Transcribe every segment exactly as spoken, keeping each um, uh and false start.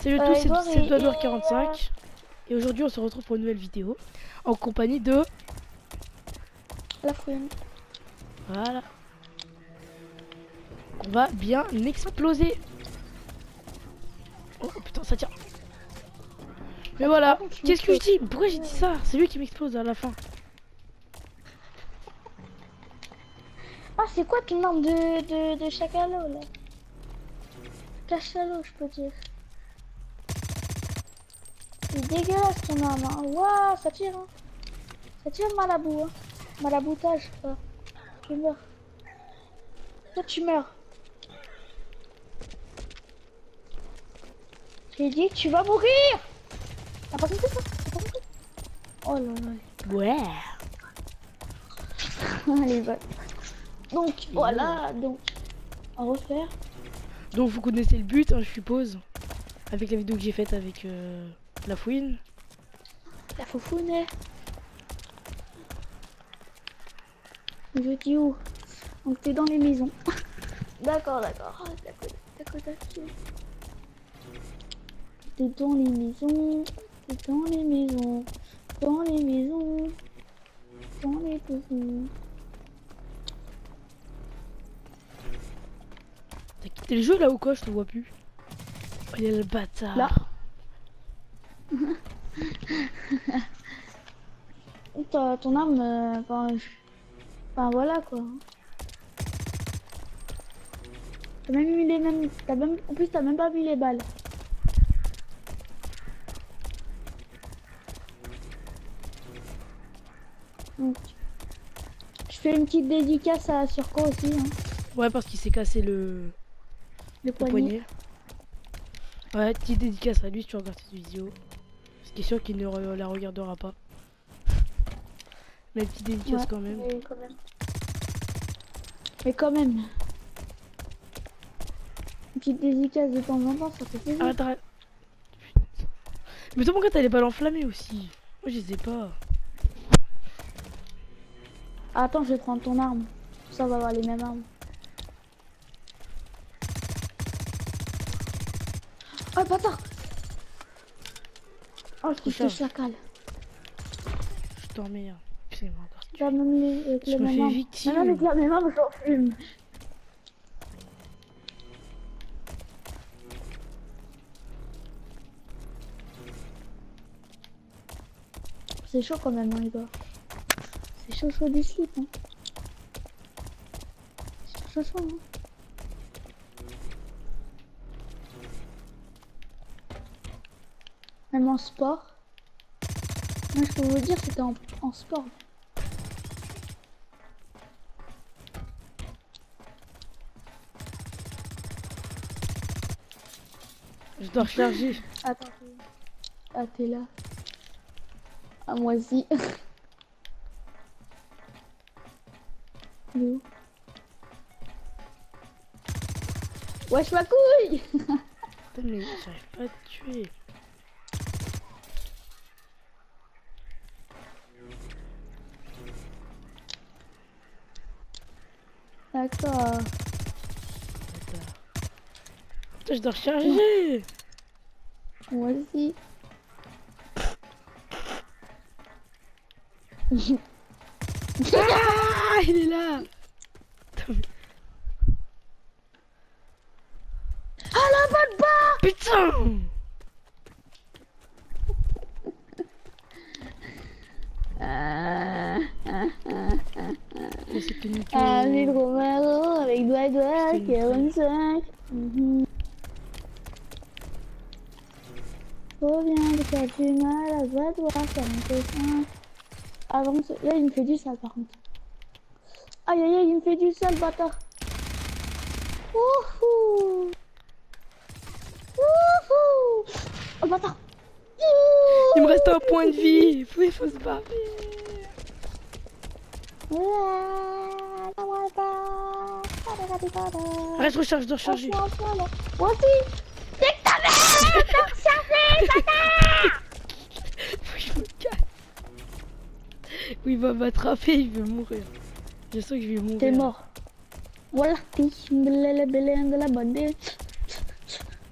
Salut à Euh, tous, c'est Edouard c'est et- Edouard et, quarante-cinq et aujourd'hui on se retrouve pour une nouvelle vidéo en compagnie de... La fouine. Voilà. On va bien exploser. Oh, oh, putain, ça tire. Mais voilà, qu'est-ce que je dis? Pourquoi j'ai dit ça? C'est lui qui m'explose à la fin. Ah, c'est quoi ton arme de, de, de chacalo là? Cachalot, je peux dire. C'est dégueulasse ton arme. Hein. Waouh, ça tire. Hein. Ça tire malabou. Hein. Malaboutage, quoi. Tu meurs. Toi, tu meurs. J'ai dit que tu vas mourir. T'as pas compris ça? T'as pas compris? Oh là là. Ouais. Allez, va. Donc, voilà. Donc, à refaire. Donc vous connaissez le but, hein, je suppose. Avec la vidéo que j'ai faite avec euh, la fouine. La foufoune. Je dis où? Donc t'es dans les maisons. D'accord, d'accord. D'accord, d'accord, d'accord. T'es dans les maisons. T'es dans les maisons. Dans les maisons. Dans les maisons. T'as quitté le jeu là ou quoi? Je te vois plus. Oh, il est le bâtard. Là. Ton, ton arme, euh, enfin, je- enfin voilà quoi. T'as même mis les mêmes, t'as même, en plus t'as même pas mis les balles. Donc, je fais une petite dédicace à Surco aussi, hein, Ouais, parce qu'il s'est cassé le, le le poignet. poignet. Ouais, petite dédicace à lui si tu regardes cette vidéo. Ce qui est sûr qu'il ne re- la regardera pas. Mais petite dédicace Ouais, quand même. Mais quand même. Mais quand même. Une petite dédicace de temps en temps, ça fait plaisir. Arrête, arrête. Putain. Mais toi, pourquoi t'as les balles enflammées aussi? Moi, je les ai pas. Ah, attends, je vais prendre ton arme. Ça va avoir les mêmes armes. Oh, bâtard! Oh, je trouve que Recharge. chacal. Je t'emmerde. Putain, il m'a encore tué. Là, même les, avec Je les me mêmes fais armes. victime. Même avec la même arme, j'en fume. C'est chaud quand même, hein, les gars. C'est chaud, chaud du slip, hein. C'est chaud, chaud, hein. Même en sport. Moi, je peux vous dire, c'était en, en sport. Je dois recharger. Attends. Ah, t'es là. Ah, moi aussi. Il est où? Wesh, ma couille! Putain, mais j'arrive pas à te tuer. D'accord. Putain, je dois recharger. Moi aussi. Ah, il est là. Ah, la bonne barre! Putain. Ah, ah, ah, ah. Mais c'est que nickel. Ah, mais trop marrant avec doigt doigt C'était une quarante-cinq. Mhm. Trop bien de faire du mal à doigt doigt quarante-cinq. Avance. Là, il me fait du sale par contre. Aïe aïe aïe, il me fait du sale, bâtard. Wouhou! Wouhou! Oh, bâtard! Il me reste un point de vie. Il faut se barrer. Arrête, recharge, je dois recharger. Moi aussi! C'est que ta mère! T'as rechargé, bâtard! Faut que je me casse. Oui, il va m'attraper, il veut mourir. Je sens que je vais mourir. T'es mort. Voilà, de la bonne.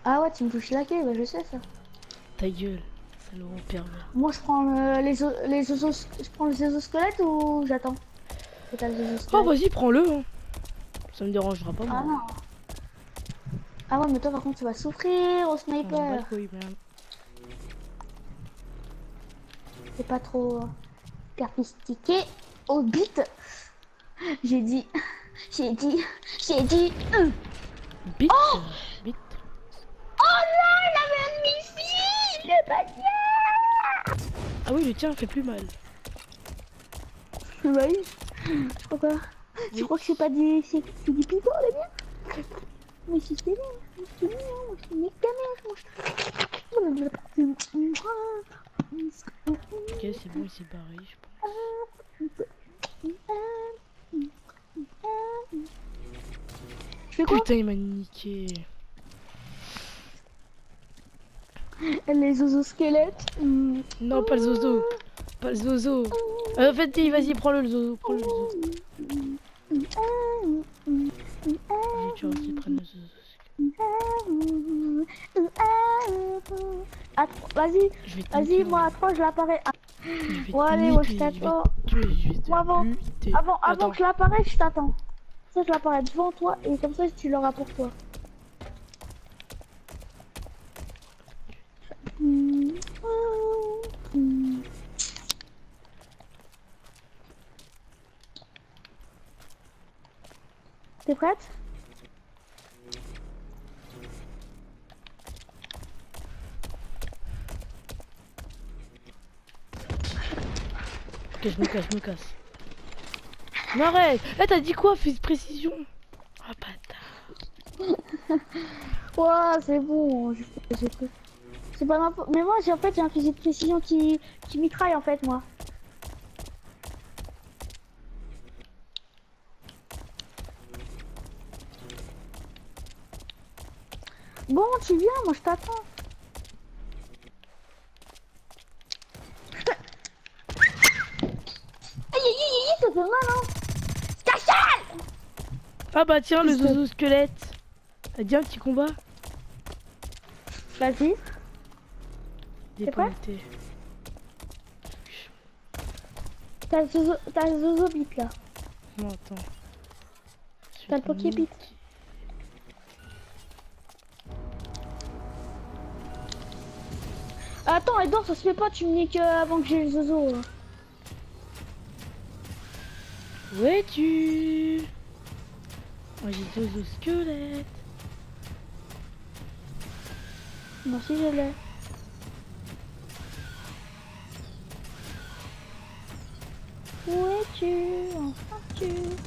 Ah ouais, tu me touches la queue, bah je sais ça. Ta gueule, c'est le pervers. Moi je prends le- les, os- les osos, je prends les exosquelettes ou j'attends que t'as les Oh exosquelettes. vas-y, prends-le. Hein. Ça me dérangera pas Ah moi. non. Ah ouais, mais toi par contre tu vas souffrir au On s'en bat sniper. les couilles, merde. C'est pas trop carpistiqué au bit. J'ai dit, j'ai dit, j'ai dit. hum. Bite, Oh bite. Oh non, il avait un missile, le bagnard. Ah oui, le tien fait plus mal. Bah oui. Je crois quoi. Tu Oui. crois que c'est pas du, c'est c'est du pipeau, les gars? Mais si c'est bien, moi je te dis, moi je te nique ta mère, moi je... Ok, c'est bon, il s'est barré, je pense. Je fais quoi? Putain, il m'a niqué. Les ososquelettes. Mm. Non, pas le zozo. Pas le zozo. Euh, en fait, vas-y, prends-le, le zozo. Prends-le, le zozo. Vas-y, tu vas aussi prendre le zozo. À trois- Vas-y, Je vais te vas-y, niquer, moi à ouais. trois je l'apparais. Je vais Bon te allez, moi je niquer, je vais t'attends. te tuer, je vais te Moi avant, buter. avant, avant Attends. que je l'apparais, je t'attends. Ça je l'apparais devant toi et comme ça tu l'auras pour toi. T'es prête? Ok, je me casse, je me casse. Non, arrête. Eh, t'as dit quoi? Fais de précision. Oh, bâtard. Ouah, c'est bon. je- j'ai fait- C'est pas ma faute. Mais moi, j'ai en fait, j'ai un fusil de précision qui, qui mitraille en fait, moi. Bon, tu viens, moi je t'attends. Aïe aïe aïe aïe, ça fait mal, hein. Cachal! Ah bah tiens, le Qu'est-ce que- zozo squelette. T'as dit un petit combat? Vas-y. C'est quoi? Dépointé. T'as le zozo, t'as le zozo bit là. Non, attends. Je T'as vais le te pokébit. niquer. Attends, Edouard, ça se fait pas, tu me niques euh, avant que j'ai le zozo. là. Où es-tu? Moi j'ai zozo squelette. Moi aussi je l'ai. Où es-tu? Enfin tu.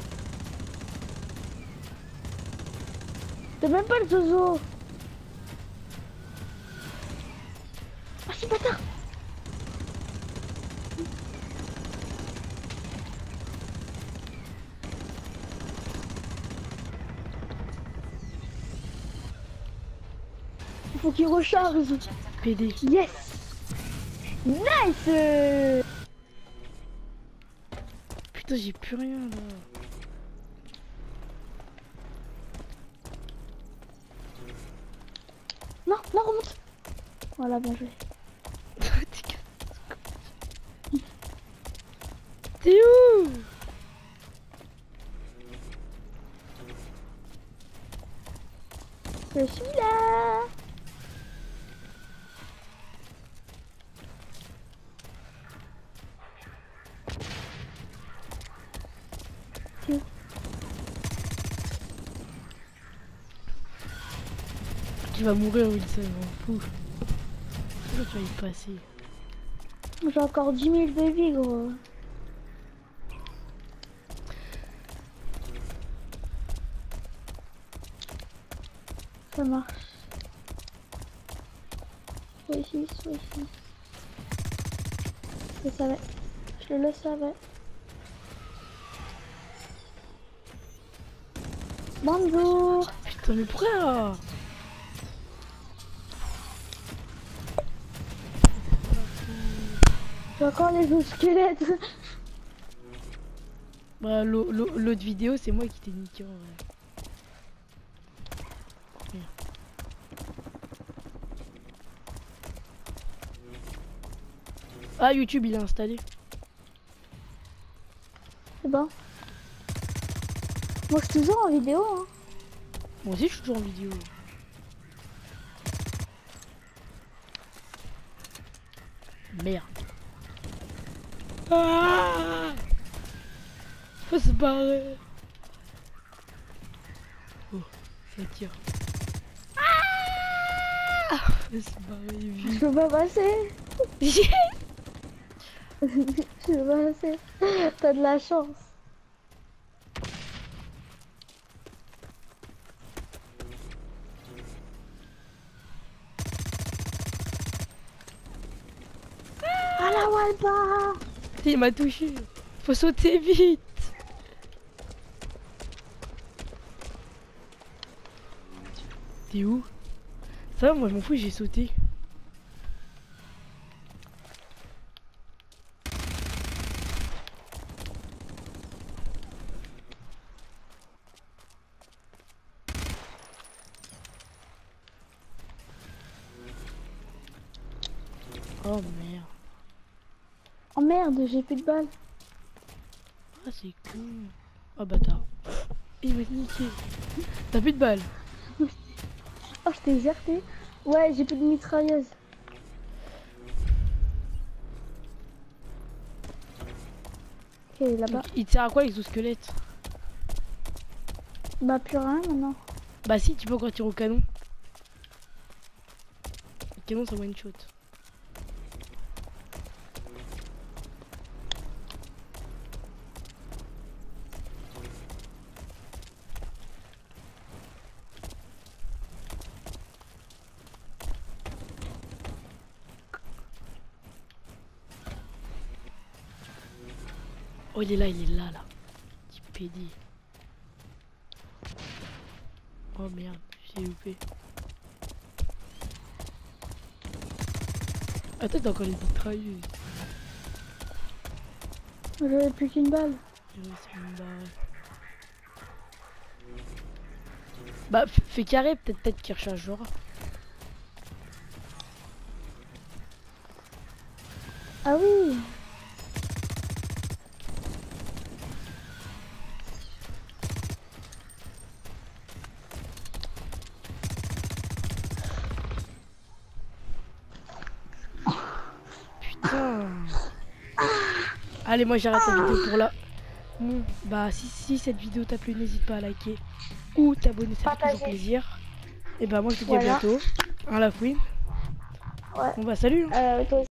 T'as même pas le zozo. Ah c'est bâtard. Il faut qu'il recharge. P D. Yes. Nice. Putain, j'ai plus rien là. Non, non, remonte. Voilà, bien joué. T'es où? Je suis là. Tiens. Tu vas mourir, Wilson, m'en fous. Pourquoi tu vas y passer? J'ai encore dix mille de vie, gros. Ça marche. Soit ici, soit ici. Je le savais. Je le savais. Bonjour. Putain, mais pourquoi là? J'ai encore les autres squelettes. Bah, l'au- l'au- l'autre vidéo, c'est moi qui t'ai niqué en vrai. Ah, YouTube, il est installé. C'est bon. Moi, je suis toujours en vidéo. Hein. Moi aussi, je suis toujours en vidéo. Merde. Ah, faut se barrer. Oh, ça tire. Ah, faut se barrer vite. Je peux pas passer. Je peux pas passer. T'as de la chance. Ah la Walba. Il m'a touché. Faut sauter vite. T'es où? Ça va, moi je m'en fous, j'ai sauté. Oh merde. Oh merde, j'ai plus de balles. Ah c'est con. Oh bâtard. Il m'a niqué. T'as plus de balles? Oh, je t'ai écarté. Ouais, j'ai plus de mitrailleuse. Ok, là-bas. Il te sert à quoi l'exosquelette? Bah, plus rien maintenant. Bah si, tu peux encore tirer au canon. Le canon ça one shot. Oh il est là, il est là là. Petit pédé. Oh merde, j'ai loupé. Attends, t'as encore les mitrailleuses. J'avais plus qu'une balle. Bah fais carré, peut-être peut-être qu'il rechargera. Ah oui. Putain. Allez, moi j'arrête la vidéo pour là. Bon, bah si, si cette vidéo t'a plu, n'hésite pas à liker ou t'abonner, ça fait toujours plaisir. Et bah moi je te dis Voilà. à bientôt. Un la fouine. Ouais. Bon bah salut. Euh, toi aussi.